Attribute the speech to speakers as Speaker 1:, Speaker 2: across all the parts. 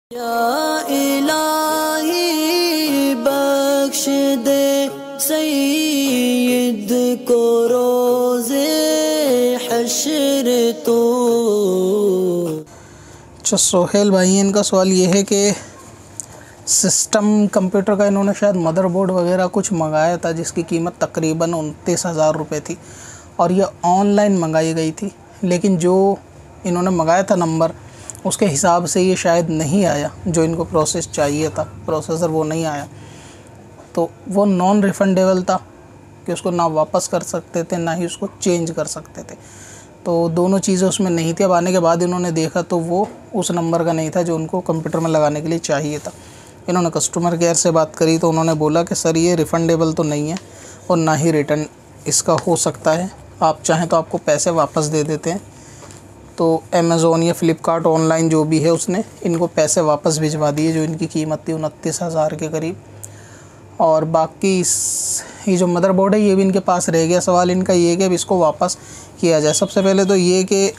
Speaker 1: या इलाही बख्श दे सईद को रोज़े हश्र तो।
Speaker 2: अच्छा सोहेल भाई, इनका सवाल ये है कि सिस्टम कंप्यूटर का इन्होंने शायद मदरबोर्ड वगैरह कुछ मंगाया था जिसकी कीमत तकरीबन 29,000 रुपये थी और ये ऑनलाइन मंगाई गई थी, लेकिन जो इन्होंने मंगाया था नंबर उसके हिसाब से ये शायद नहीं आया, जो इनको प्रोसेस चाहिए था प्रोसेसर वो नहीं आया, तो वो नॉन रिफंडेबल था कि उसको ना वापस कर सकते थे ना ही उसको चेंज कर सकते थे। तो दोनों चीज़ें उसमें नहीं थी। अब आने के बाद इन्होंने देखा तो वो उस नंबर का नहीं था जो उनको कंप्यूटर में लगाने के लिए चाहिए था। इन्होंने कस्टमर केयर से बात करी तो उन्होंने बोला कि सर ये रिफ़ंडेबल तो नहीं है और ना ही रिटर्न इसका हो सकता है, आप चाहें तो आपको पैसे वापस दे देते हैं। तो अमेज़ोन या फ़्लिपकार्ट ऑनलाइन जो भी है उसने इनको पैसे वापस भिजवा दिए जो इनकी कीमत थी 29,000 के करीब। और बाकी ये जो मदरबोर्ड है ये भी इनके पास रह गया। सवाल इनका ये है कि अब इसको वापस किया जाए। सबसे पहले तो ये कि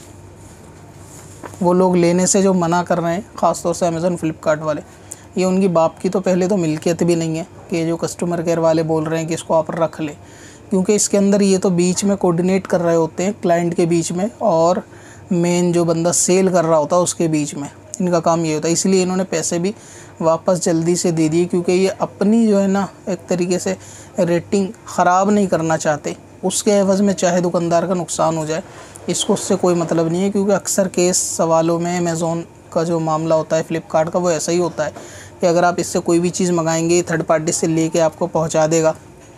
Speaker 2: वो लोग लेने से जो मना कर रहे हैं ख़ास तौर से अमेज़ोन फ़्लिपकार्ट वाले, ये उनकी बाप की तो पहले तो मिल्कियत भी नहीं है कि जो कस्टमर केयर वाले बोल रहे हैं कि इसको आप रख लें, क्योंकि इसके अंदर ये तो बीच में कोऑर्डिनेट कर रहे होते हैं क्लाइंट के बीच में और मेन जो बंदा सेल कर रहा होता है उसके बीच में, इनका काम ये होता है। इसलिए इन्होंने पैसे भी वापस जल्दी से दे दिए, क्योंकि ये अपनी जो है ना एक तरीके से रेटिंग ख़राब नहीं करना चाहते। उसके एवज़ में चाहे दुकानदार का नुकसान हो जाए, इसको उससे कोई मतलब नहीं है। क्योंकि अक्सर केस सवालों में अमेज़ोन का जो मामला होता है फ़्लिपकार्ट का वो ऐसा ही होता है कि अगर आप इससे कोई भी चीज़ मंगाएंगे थर्ड पार्टी से लेके आपको पहुंचा देगा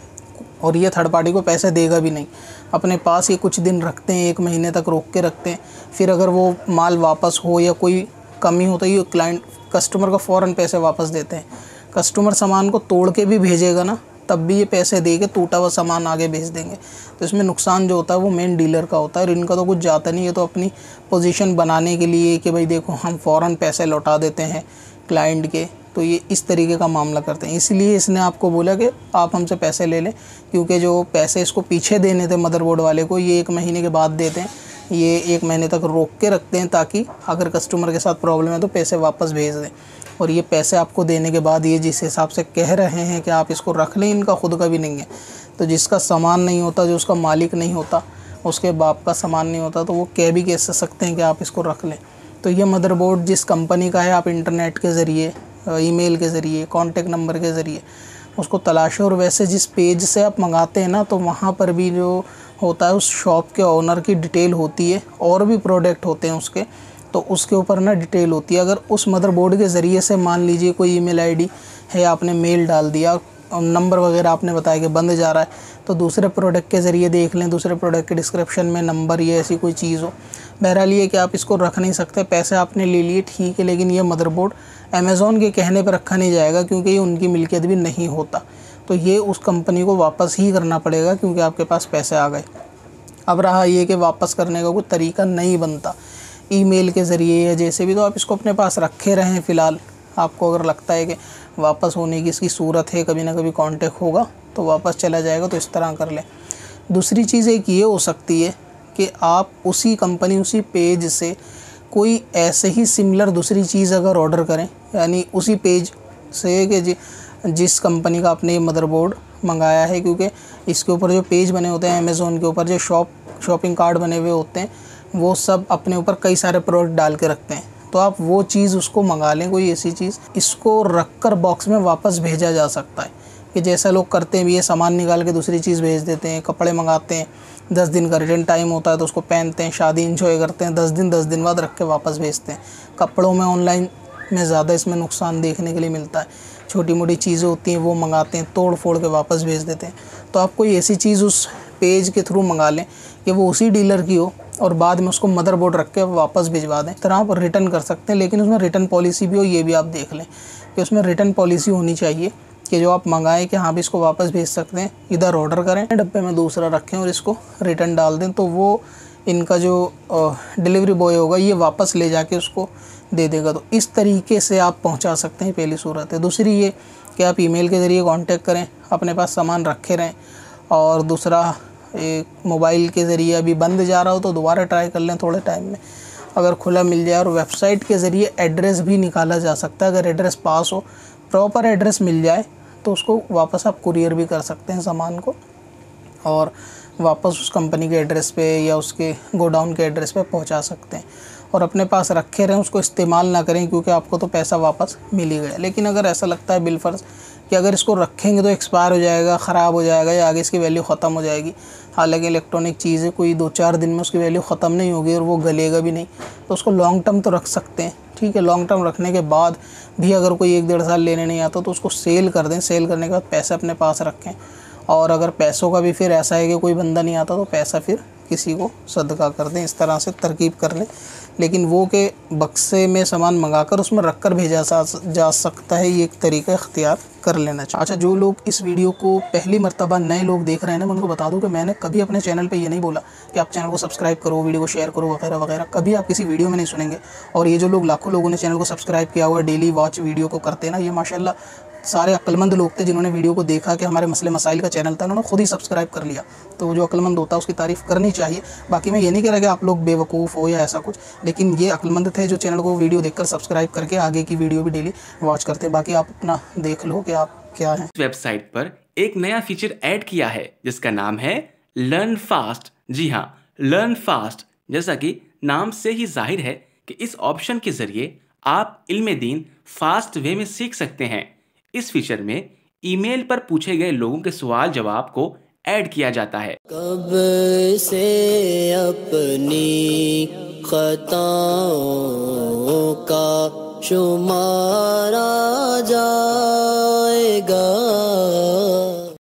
Speaker 2: और ये थर्ड पार्टी को पैसे देगा भी नहीं, अपने पास ये कुछ दिन रखते हैं, 1 महीने तक रोक के रखते हैं। फिर अगर वो माल वापस हो या कोई कमी हो तो ये क्लाइंट कस्टमर को फ़ौरन पैसे वापस देते हैं। कस्टमर सामान को तोड़ के भी भेजेगा ना तब भी ये पैसे दे के टूटा हुआ सामान आगे भेज देंगे। तो इसमें नुकसान जो होता है वो मेन डीलर का होता है और इनका तो कुछ जाता नहीं है। तो अपनी पोजीशन बनाने के लिए कि भाई देखो हम फ़ौरन पैसे लौटा देते हैं क्लाइंट के, तो ये इस तरीके का मामला करते हैं। इसलिए इसने आपको बोला कि आप हमसे पैसे ले लें, क्योंकि जो पैसे इसको पीछे देने थे मदरबोर्ड वाले को ये 1 महीने के बाद देते हैं, ये 1 महीने तक रोक के रखते हैं ताकि अगर कस्टमर के साथ प्रॉब्लम है तो पैसे वापस भेज दें। और ये पैसे आपको देने के बाद ये जिस हिसाब से कह रहे हैं कि आप इसको रख लें, इनका खुद का भी नहीं है। तो जिसका सामान नहीं होता, जो उसका मालिक नहीं होता, उसके बाप का सामान नहीं होता, तो वो कह भी कैसे सकते हैं कि आप इसको रख लें। तो ये मदरबोर्ड जिस कंपनी का है आप इंटरनेट के ज़रिए, ईमेल के ज़रिए, कॉन्टेक्ट नंबर के ज़रिए उसको तलाशें। और वैसे जिस पेज से आप मंगाते हैं ना, तो वहाँ पर भी जो होता है उस शॉप के ओनर की डिटेल होती है और भी प्रोडक्ट होते हैं उसके, तो उसके ऊपर ना डिटेल होती है। अगर उस मदरबोर्ड के ज़रिए से मान लीजिए कोई ईमेल आईडी है, आपने मेल डाल दिया, नंबर वगैरह आपने बताया कि बंद जा रहा है, तो दूसरे प्रोडक्ट के ज़रिए देख लें, दूसरे प्रोडक्ट के डिस्क्रिप्शन में नंबर या ऐसी कोई चीज़ हो। बहरहाल ये कि आप इसको रख नहीं सकते, पैसे आपने ले लिए ठीक है, लेकिन ये मदरबोर्ड अमेज़ोन के कहने पर रखा नहीं जाएगा क्योंकि ये उनकी मिल्कियत भी नहीं होता। तो ये उस कंपनी को वापस ही करना पड़ेगा क्योंकि आपके पास पैसे आ गए। अब रहा ये कि वापस करने का कोई तरीका नहीं बनता ईमेल के ज़रिए या जैसे भी, तो आप इसको अपने पास रखे रहें फ़िलहाल। आपको अगर लगता है कि वापस होने की इसकी सूरत है, कभी ना कभी कांटेक्ट होगा तो वापस चला जाएगा, तो इस तरह कर लें। दूसरी चीज़ एक ये हो सकती है कि आप उसी कंपनी उसी पेज से कोई ऐसे ही सिमिलर दूसरी चीज़ अगर ऑर्डर करें, यानी उसी पेज से कि जिस कंपनी का आपने ये मदरबोर्ड मंगाया है, क्योंकि इसके ऊपर जो पेज बने होते हैं अमेज़ोन के ऊपर, जो शॉपिंग कार्ड बने हुए होते हैं, वो सब अपने ऊपर कई सारे प्रोडक्ट डाल के रखते हैं। तो आप वो चीज़ उसको मंगा लें, कोई ऐसी चीज़, इसको रख कर बॉक्स में वापस भेजा जा सकता है। कि जैसा लोग करते हैं भी, ये सामान निकाल के दूसरी चीज़ भेज देते हैं। कपड़े मंगाते हैं, 10 दिन का रिटर्न टाइम होता है तो उसको पहनते हैं, शादी इंजॉय करते हैं, 10 दिन बाद रख के वापस भेजते हैं। कपड़ों में ऑनलाइन में ज़्यादा इसमें नुकसान देखने के लिए मिलता है। छोटी मोटी चीज़ें होती हैं वो मंगाते हैं, तोड़ फोड़ के वापस भेज देते हैं। तो आप कोई ऐसी चीज़ उस पेज के थ्रू मंगा लें कि वो उसी डीलर की हो और बाद में उसको मदरबोर्ड रख के वापस भिजवा दें। इस तरह आप रिटर्न कर सकते हैं, लेकिन उसमें रिटर्न पॉलिसी भी हो, ये भी आप देख लें कि उसमें रिटर्न पॉलिसी होनी चाहिए कि जो आप मंगाएं कि हाँ भी इसको वापस भेज सकते हैं, इधर ऑर्डर करें, डब्बे में दूसरा रखें और इसको रिटर्न डाल दें, तो वो इनका जो डिलीवरी बॉय होगा ये वापस ले जाके उसको दे देगा। तो इस तरीके से आप पहुंचा सकते हैं, पहली सूरत है। दूसरी ये कि आप ईमेल के ज़रिए कांटेक्ट करें, अपने पास सामान रखे रहें। और दूसरा, एक मोबाइल के ज़रिए अभी बंद जा रहा हो तो दोबारा ट्राई कर लें थोड़े टाइम में। अगर खुला मिल जाए, और वेबसाइट के ज़रिए एड्रेस भी निकाला जा सकता है। अगर एड्रेस पास हो, प्रॉपर एड्रेस मिल जाए, तो उसको वापस आप कुरियर भी कर सकते हैं सामान को, और वापस उस कंपनी के एड्रेस पे या उसके गोडाउन के एड्रेस पे पहुंचा सकते हैं। और अपने पास रखे रहें, उसको इस्तेमाल ना करें, क्योंकि आपको तो पैसा वापस मिल ही गया। लेकिन अगर ऐसा लगता है बिलफर्ज कि अगर इसको रखेंगे तो एक्सपायर हो जाएगा, ख़राब हो जाएगा, या आगे इसकी वैल्यू ख़त्म हो जाएगी, हालांकि इलेक्ट्रॉनिक चीज़ है, कोई 2-4 दिन में उसकी वैल्यू ख़त्म नहीं होगी और वो गलेगा भी नहीं, तो उसको लॉन्ग टर्म तो रख सकते हैं। ठीक है, लॉन्ग टर्म रखने के बाद भी अगर कोई 1-1.5 साल लेने नहीं आता तो उसको सेल कर दें। सेल करने के बाद पैसे अपने पास रखें, और अगर पैसों का भी फिर ऐसा है कि कोई बंदा नहीं आता तो पैसा फिर किसी को सदका कर दें। इस तरह से तरकीब कर लें। लेकिन वो के बक्से में सामान मंगाकर उसमें रख कर भेजा जा सकता है, ये एक तरीका इख्तियार कर लेना चाहिए। अच्छा, जो लोग इस वीडियो को पहली मर्तबा नए लोग देख रहे हैं ना, मैं उनको बता दूं कि मैंने कभी अपने चैनल पे ये नहीं बोला कि आप चैनल को सब्सक्राइब करो, वीडियो को शेयर करो वगैरह वगैरह। कभी आप किसी वीडियो में नहीं सुनेंगे। और ये जो लोग, लाखों लोगों ने चैनल को सब्सक्राइब किया हुआ, डेली वॉच वीडियो को करते हैं ना, ये माशाल्लाह सारे अक्लमंद लोग थे, जिन्होंने वीडियो को देखा कि हमारे मसले मसाइल का चैनल था, उन्होंने खुद ही सब्सक्राइब कर लिया। तो जो अक्लमंद होता है उसकी तारीफ़ करनी चाहिए। बाकी मैं ये नहीं कह रहा कि आप लोग बेवकूफ़ हो या ऐसा कुछ, लेकिन ये अक्लमंद थे जो चैनल को वीडियो देखकर सब्सक्राइब करके आगे की वीडियो भी डेली वॉच करते हैं। बाकी आप अपना देख लो कि आप क्या हैं।
Speaker 3: वेबसाइट पर एक नया फीचर ऐड किया है जिसका नाम है लर्न फास्ट। जी हाँ, लर्न फास्ट। जैसा कि नाम से ही जाहिर है कि इस ऑप्शन के जरिए आप इल्म दीन फास्ट वे में सीख सकते हैं। इस फीचर में ईमेल पर पूछे गए लोगों के सवाल जवाब को ऐड किया जाता है।
Speaker 1: कब से अपनी खताओं का शुमारा जाएगा।